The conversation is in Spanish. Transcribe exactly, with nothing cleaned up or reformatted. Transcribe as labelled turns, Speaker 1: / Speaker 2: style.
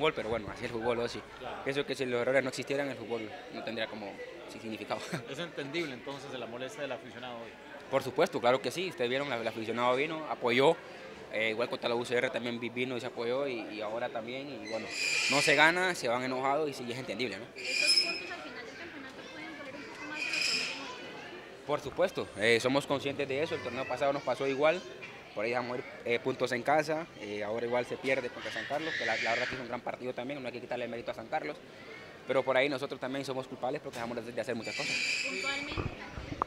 Speaker 1: gol, pero bueno, así es el fútbol, ¿no? Sí.
Speaker 2: Claro.
Speaker 1: Pienso que si los errores no existieran, el fútbol no tendría como sí, significado.
Speaker 2: Es entendible entonces la molestia del aficionado hoy.
Speaker 1: Por supuesto, claro que sí. Ustedes vieron, la- el aficionado vino, apoyó. Eh, igual contra la U C R también vi- vino y se apoyó y, y ahora también. Y bueno, no se gana, se van enojados y sí, es entendible, ¿no?
Speaker 3: Estos puntos al final del campeonato pueden doler un poco más de lo que hemos demostrado.
Speaker 1: Por supuesto, eh, somos conscientes de eso. El torneo pasado nos pasó igual. Por ahí dejamos ir eh, puntos en casa. Eh, ahora igual se pierde contra San Carlos, que la, la verdad que hizo un gran partido también. No hay que quitarle el mérito a San Carlos. Pero por ahí nosotros también somos culpables porque dejamos de de hacer muchas cosas.
Speaker 3: Puntualmente,